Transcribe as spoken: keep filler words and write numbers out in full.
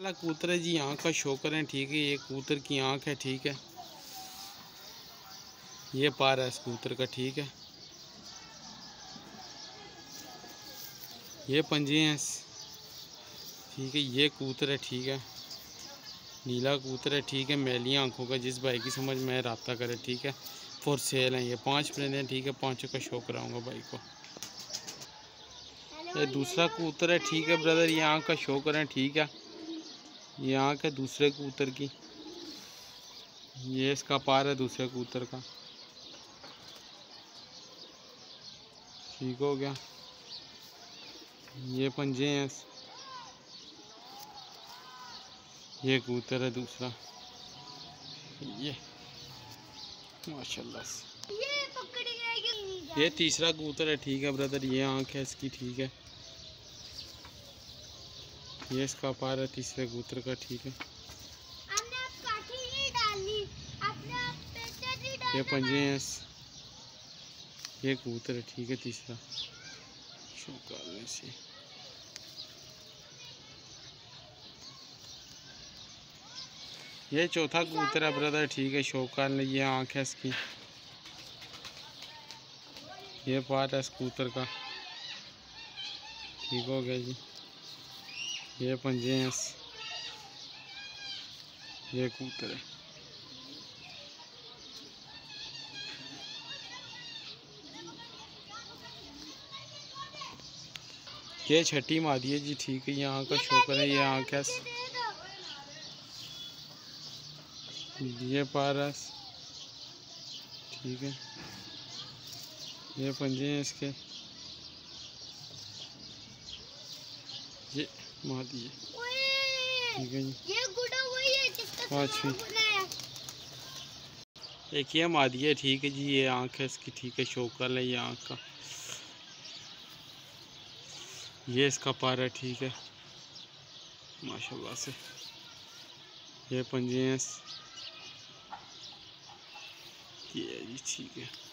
वाला कबूतर है जी, आँख का शो करें, ठीक है। ये कबूतर की आँख है, ठीक है। ये पार है इस कबूतर का, ठीक है। ये पंजे हैं, ठीक है। ये कबूतर है, ठीक है। नीला कबूतर है, ठीक है। मैली आँखों का, जिस भाई की समझ में रब्ता करे, ठीक है। फॉर सेल हैं ये पांच परिंदे हैं, ठीक है। पांचों का शो कराऊंगा भाई को। ये दूसरा कबूतर है, ठीक है ब्रदर। ये आँख का शो करें, ठीक है। ये आँख है दूसरे कबूतर की। ये इसका पार है दूसरे कबूतर का, ठीक हो गया। ये पंजे हैं, ये कबूतर है दूसरा। ये माशाल्लाह से ये पकड़ी गई। ये तीसरा कबूतर है, ठीक है ब्रदर। ये आँख है इसकी, ठीक है। ये इसका पार है तीसरे कबूतर का, ठीक है। आपने आप काठी नहीं डाली, आपने आप पेचा नहीं डाला। ये पंजे हैं, ये कबूतर है, ठीक है। तीसरा शो करने से ये चौथा कबूतर है ब्रदर, ठीक है। शो कर ले, ये आँख है इसकी। ये पार है इस कबूतर का, ठीक हो गया जी। ये पंजे हैं, ये कबूतर है। ये छठी मादी है जी, ठीक है। ये आँख का शो करें, ये आँख है, ये पारस, ठीक है। ये पंजे हैं इसके, ये मादी है, ठीक है जी। ये गुड़ा वही है जिसका पाँचवीं बनाया। एक ये मादी है, ठीक है जी। ये आँख है इसकी, ठीक है। शो कर ले, ये आँख का। ये इसका पार है, ठीक है माशाल्लाह से। ये पंजे हैं, ये जी, ठीक है।